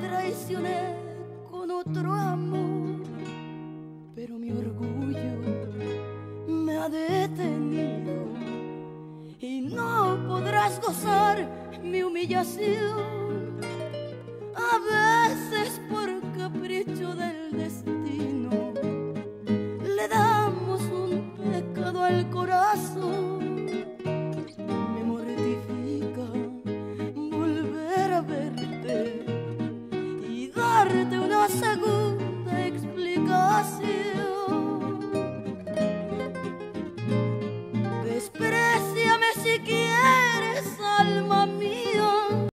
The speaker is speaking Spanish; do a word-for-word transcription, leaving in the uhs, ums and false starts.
traicioné con otro amor, pero mi orgullo me ha detenido y no podrás gozar mi humillación. A veces por capricho del destino le damos un pecado al corazón. Me mortifica volver a verte y darte una segunda explicación.